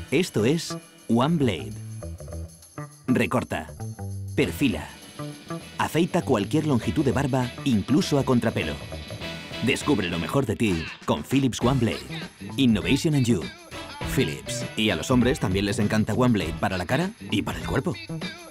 Esto es OneBlade. Recorta, perfila, afeita cualquier longitud de barba, incluso a contrapelo. Descubre lo mejor de ti con Philips OneBlade. Innovation in you. Philips. Y a los hombres también les encanta OneBlade para la cara y para el cuerpo.